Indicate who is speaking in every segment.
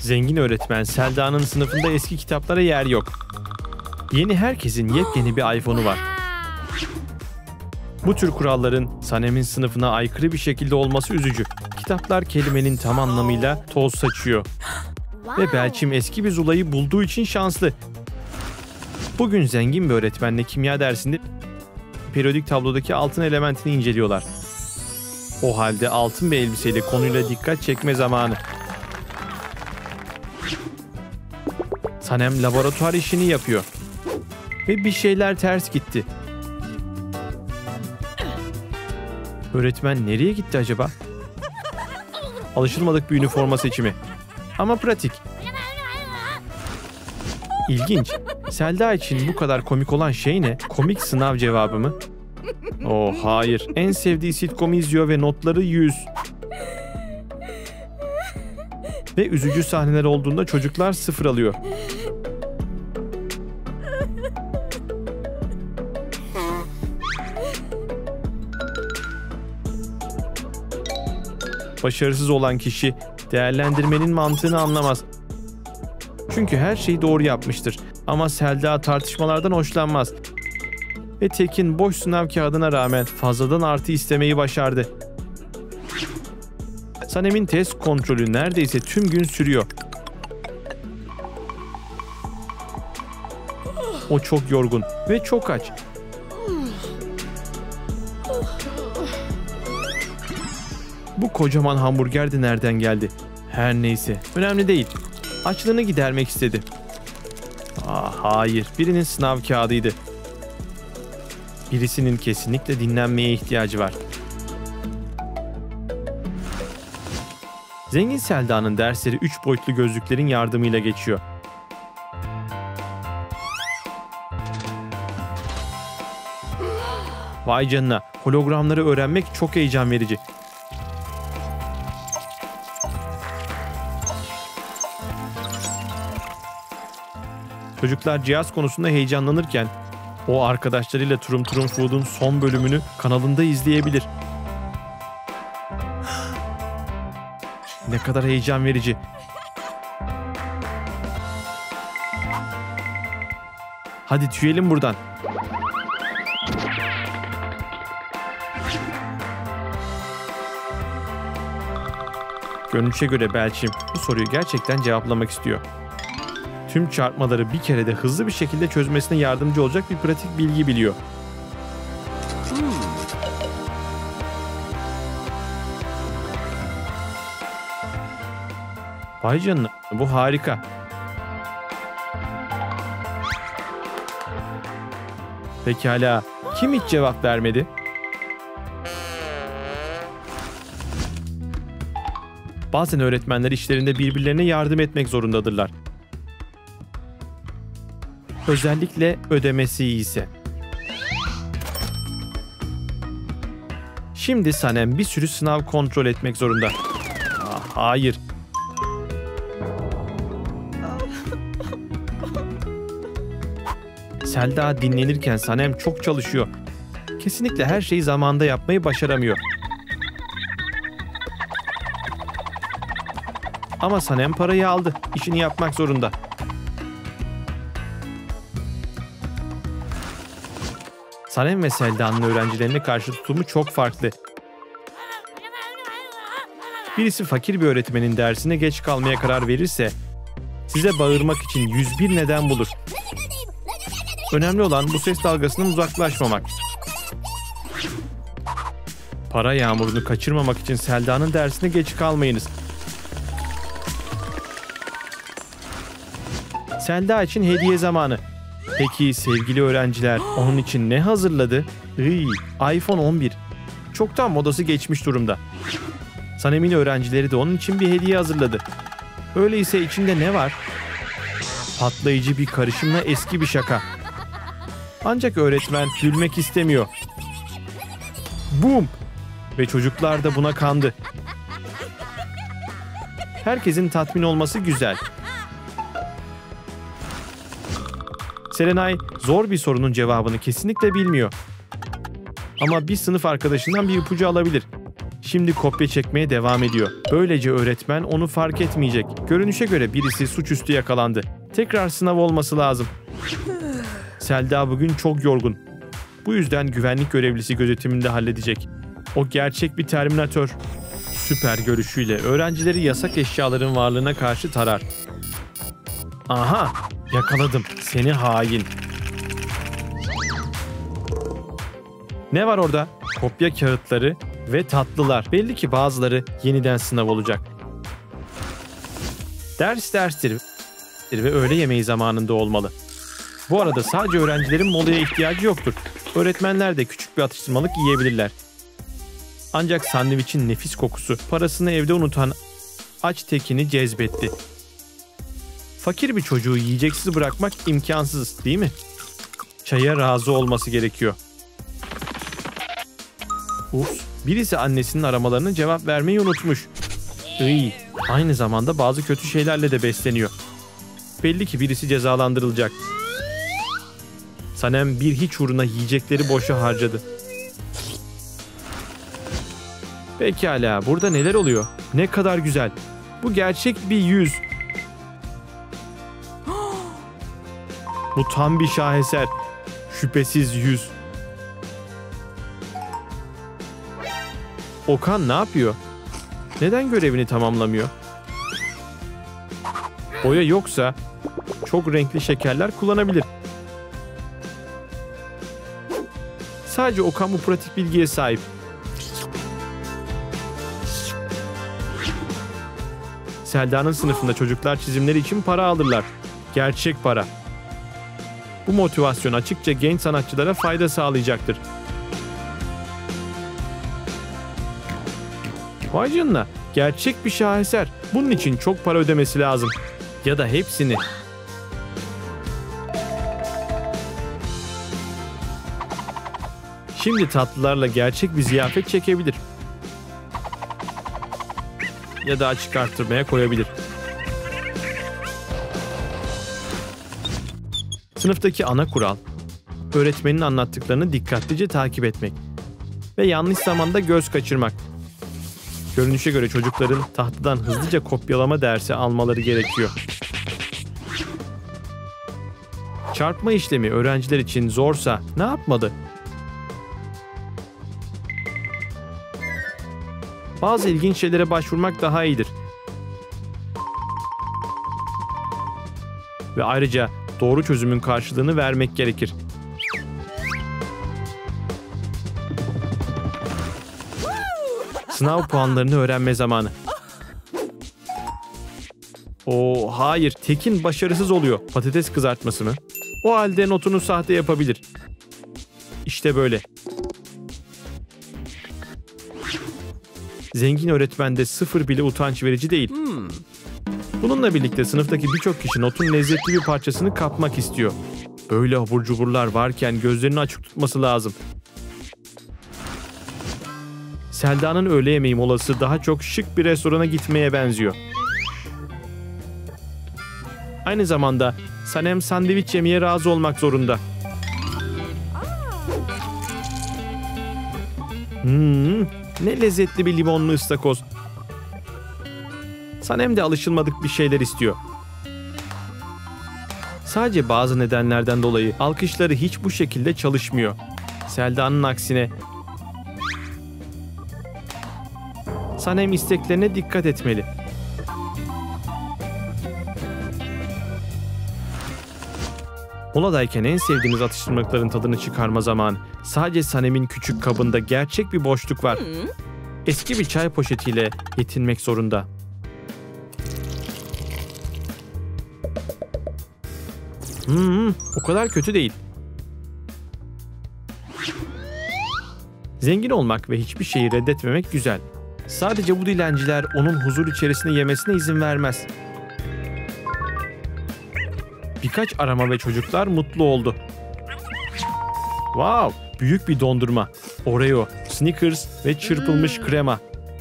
Speaker 1: Zengin öğretmen Selda'nın sınıfında eski kitaplara yer yok. Yeni herkesin yepyeni bir iPhone'u var. Bu tür kuralların Sanem'in sınıfına aykırı bir şekilde olması üzücü. Kitaplar kelimenin tam anlamıyla toz saçıyor. Ve Belçim eski bir Zula'yı bulduğu için şanslı. Bugün zengin bir öğretmenle kimya dersinde periyodik tablodaki altın elementini inceliyorlar. O halde altın bir elbiseyle konuyla dikkat çekme zamanı. Sanem laboratuvar işini yapıyor. Ve bir şeyler ters gitti. Öğretmen nereye gitti acaba? Alışılmadık bir üniforma seçimi. Ama pratik. İlginç. Selda için bu kadar komik olan şey ne? Komik sınav cevabı mı? Oh hayır. En sevdiği sitcomu izliyor ve notları 100. Ve üzücü sahneler olduğunda çocuklar 0 alıyor. Başarısız olan kişi değerlendirmenin mantığını anlamaz. Çünkü her şeyi doğru yapmıştır. Ama Selda tartışmalardan hoşlanmaz. Ve Tekin boş sınav kağıdına rağmen fazladan artı istemeyi başardı. Sanem'in test kontrolü neredeyse tüm gün sürüyor. O çok yorgun ve çok aç. Bu kocaman hamburger de nereden geldi? Her neyse, önemli değil. Açlığını gidermek istedi. Hayır, birinin sınav kağıdıydı. Birisinin kesinlikle dinlenmeye ihtiyacı var. Zengin Selda'nın dersleri 3 boyutlu gözlüklerin yardımıyla geçiyor. Vay canına, hologramları öğrenmek çok heyecan verici. Çocuklar cihaz konusunda heyecanlanırken o arkadaşlarıyla Turum Turum Food'un son bölümünü kanalında izleyebilir. Ne kadar heyecan verici. Hadi tüyelim buradan. Görünüşe göre Belçim bu soruyu gerçekten cevaplamak istiyor. Tüm çarpmaları bir kerede hızlı bir şekilde çözmesine yardımcı olacak bir pratik bilgi biliyor. Vay canına, bu harika. Pekala, kim hiç cevap vermedi? Bazen öğretmenler işlerinde birbirlerine yardım etmek zorundadırlar. Özellikle ödemesi iyiyse. Şimdi Sanem bir sürü sınav kontrol etmek zorunda. Hayır. Selda dinlenirken Sanem çok çalışıyor. Kesinlikle her şeyi zamanında yapmayı başaramıyor. Ama Sanem parayı aldı. İşini yapmak zorunda. Sanem ve Selda'nın öğrencilerine karşı tutumu çok farklı. Birisi fakir bir öğretmenin dersine geç kalmaya karar verirse size bağırmak için 101 neden bulur. Önemli olan bu ses dalgasından uzaklaşmamak. Para yağmurunu kaçırmamak için Selda'nın dersine geç kalmayınız. Selda için hediye zamanı. Peki sevgili öğrenciler onun için ne hazırladı? iPhone 11. Çoktan modası geçmiş durumda. Sanem'in öğrencileri de onun için bir hediye hazırladı. Öyleyse içinde ne var? Patlayıcı bir karışımla eski bir şaka. Ancak öğretmen gülmek istemiyor. Boom! Ve çocuklar da buna kandı. Herkesin tatmin olması güzel. Serenay zor bir sorunun cevabını kesinlikle bilmiyor. Ama bir sınıf arkadaşından bir ipucu alabilir. Şimdi kopya çekmeye devam ediyor. Böylece öğretmen onu fark etmeyecek. Görünüşe göre birisi suçüstü yakalandı. Tekrar sınav olması lazım. Selda bugün çok yorgun. Bu yüzden güvenlik görevlisi gözetiminde halledecek. O gerçek bir terminatör. Süper görüşüyle öğrencileri yasak eşyaların varlığına karşı tarar. Aha! Yakaladım. Seni hain. Ne var orada? Kopya kağıtları ve tatlılar. Belli ki bazıları yeniden sınav olacak. Ders derstir ve öğle yemeği zamanında olmalı. Bu arada sadece öğrencilerin molaya ihtiyacı yoktur. Öğretmenler de küçük bir atıştırmalık yiyebilirler. Ancak sandviçin nefis kokusu parasını evde unutan aç tekini cezbetti. Fakir bir çocuğu yiyeceksiz bırakmak imkansız, değil mi? Çaya razı olması gerekiyor. Ups, birisi annesinin aramalarına cevap vermeyi unutmuş. Aynı zamanda bazı kötü şeylerle de besleniyor. Belli ki birisi cezalandırılacak. Sanem bir hiç uğruna yiyecekleri boşa harcadı. Pekala, burada neler oluyor? Ne kadar güzel. Bu gerçek bir yüz. Bu tam bir şaheser. Şüphesiz yüz. Okan ne yapıyor? Neden görevini tamamlamıyor? Boya yoksa çok renkli şekerler kullanabilir. Sadece Okan bu pratik bilgiye sahip. Selda'nın sınıfında çocuklar çizimleri için para alırlar. Gerçek para. Bu motivasyon açıkça genç sanatçılara fayda sağlayacaktır. Vay canına, gerçek bir şaheser. Bunun için çok para ödemesi lazım. Ya da hepsini. Şimdi tatlılarla gerçek bir ziyafet çekebilir. Ya da açık arttırmaya koyabilir. Sınıftaki ana kural, öğretmenin anlattıklarını dikkatlice takip etmek ve yanlış zamanda göz kaçırmak. Görünüşe göre çocukların tahtadan hızlıca kopyalama dersi almaları gerekiyor. Çarpma işlemi öğrenciler için zorsa ne yapmalı? Bazı ilginç şeylere başvurmak daha iyidir. Ve ayrıca doğru çözümün karşılığını vermek gerekir. Sınav puanlarını öğrenme zamanı. Hayır, Tekin başarısız oluyor. Patates kızartması mı? O halde notunu sahte yapabilir. İşte böyle. Zengin öğretmende 0 bile utanç verici değil. Bununla birlikte sınıftaki birçok kişi notun lezzetli bir parçasını kapmak istiyor. Böyle abur cuburlar varken gözlerini açık tutması lazım. Selda'nın öğle yemeği molası daha çok şık bir restorana gitmeye benziyor. Aynı zamanda Sanem sandviç yemeye razı olmak zorunda. Ne lezzetli bir limonlu ıstakoz. Sanem de alışılmadık bir şeyler istiyor. Sadece bazı nedenlerden dolayı alkışları hiç bu şekilde çalışmıyor. Selda'nın aksine. Sanem isteklerine dikkat etmeli. Moladayken en sevdiğiniz atıştırmalıkların tadını çıkarma zamanı. Sadece Sanem'in küçük kabında gerçek bir boşluk var. Eski bir çay poşetiyle yetinmek zorunda. O kadar kötü değil. Zengin olmak ve hiçbir şeyi reddetmemek güzel. Sadece bu dilenciler onun huzur içerisinde yemesine izin vermez. Birkaç arama ve çocuklar mutlu oldu. Wow, büyük bir dondurma. Oreo, Snickers ve çırpılmış krema.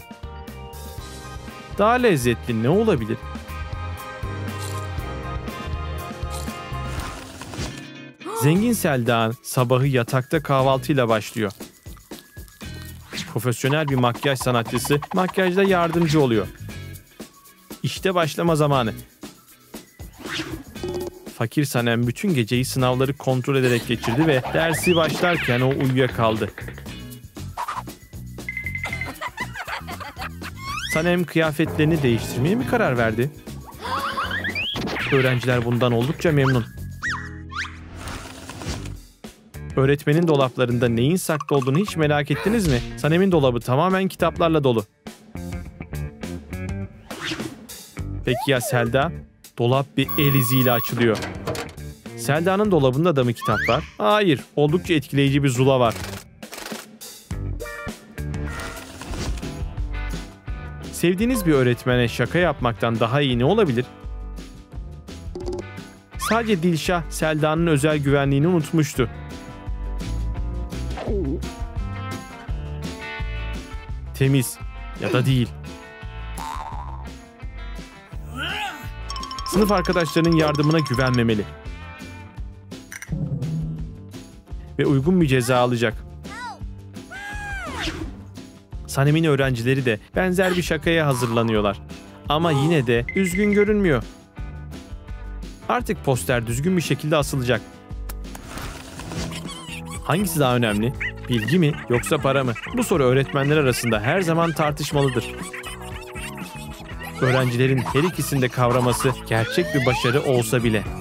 Speaker 1: Daha lezzetli ne olabilir? Zengin Selda sabahı yatakta kahvaltıyla başlıyor. Profesyonel bir makyaj sanatçısı makyajda yardımcı oluyor. İşte başlama zamanı. Fakir Sanem bütün geceyi sınavları kontrol ederek geçirdi ve dersi başlarken o uyuyakaldı. Sanem kıyafetlerini değiştirmeye mi karar verdi? Öğrenciler bundan oldukça memnun. Öğretmenin dolaplarında neyin saklı olduğunu hiç merak ettiniz mi? Sanem'in dolabı tamamen kitaplarla dolu. Peki ya Selda? Dolap bir el iziyle açılıyor. Selda'nın dolabında da mı kitap var? Hayır, oldukça etkileyici bir zula var. Sevdiğiniz bir öğretmene şaka yapmaktan daha iyi ne olabilir? Sadece Dilşah, Selda'nın özel güvenliğini unutmuştu. Temiz ya da değil. Sınıf arkadaşlarının yardımına güvenmemeli. Ve uygun bir ceza alacak. Sanem'in öğrencileri de benzer bir şakaya hazırlanıyorlar. Ama yine de üzgün görünmüyor. Artık poster düzgün bir şekilde asılacak. Hangisi daha önemli? Bilgi mi yoksa para mı? Bu soru öğretmenler arasında her zaman tartışmalıdır. Öğrencilerin her ikisini de kavraması gerçek bir başarı olsa bile.